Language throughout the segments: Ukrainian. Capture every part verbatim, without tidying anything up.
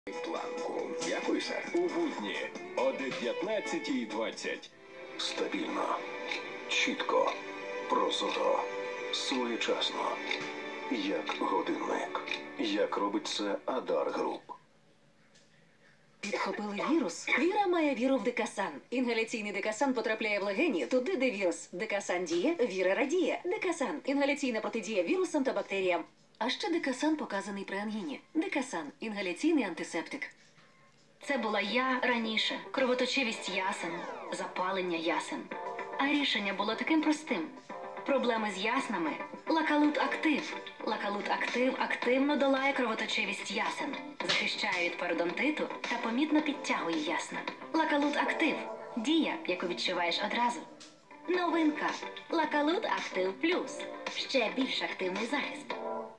Планку. Дякую, сер. У будні о дев'ятнадцятій двадцять. Стабільно, чітко, прозоро, своєчасно. Як годинник. Як робить це Адар Груп. Підхопили вірус? Віра має віру в Декасан. Інгаляційний Декасан потрапляє в легені, туди, де вірус. Декасан діє, віра радіє. Декасан – інгаляційна протидія вірусам та бактеріям. А ще Декасан показаний при ангіні. Декасан – інгаляційний антисептик. Це була я раніше. Кровоточивість ясен, запалення ясен. А рішення було таким простим. Проблеми з яснами – Лакалут Актив. Лакалут Актив активно долає кровоточивість ясен, захищає від пародонтиту та помітно підтягує ясна. Лакалут Актив – дія, яку відчуваєш одразу. Новинка – Лакалут Актив Плюс. Ще більш активний захист.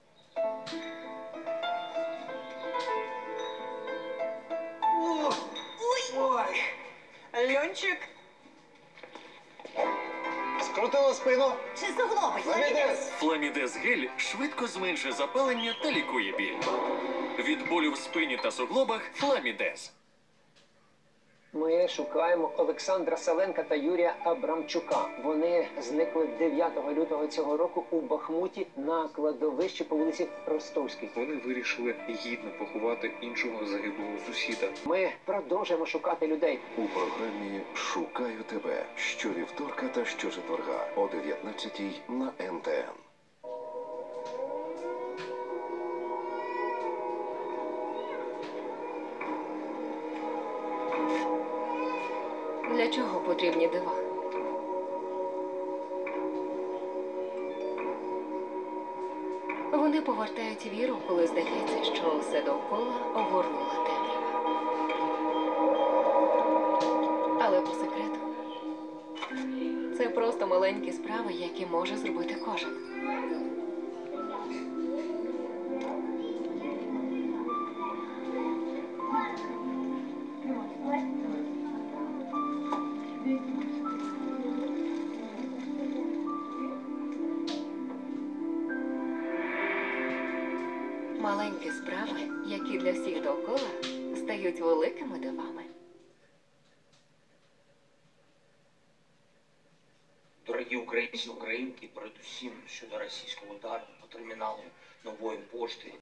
Ой, Льончик. Скрутила спину. Чи суглоби? Фламідез. Фламідез гель швидко зменшує запалення та лікує біль. Від болю в спині та суглобах Фламідез. Ми шукаємо Олександра Саленка та Юрія Абрамчука. Вони зникли дев'ятого лютого цього року у Бахмуті на кладовищі по вулиці Ростовській. Вони вирішили гідно поховати іншого загиблого сусіда. Ми продовжуємо шукати людей. У програмі «Шукаю тебе» щовівторка та щочетверга о дев'ятнадцятій на ен те ен. Для чого потрібні дива? Вони повертають віру, коли здається, що все довкола огорнула темрява. Але по секрету, це просто маленькі справи, які може зробити кожен. Маленькі справи, які для всіх довкола стають великими дивами. Дорогі українці і українки, передусім щодо російського удару по терміналу нової пошти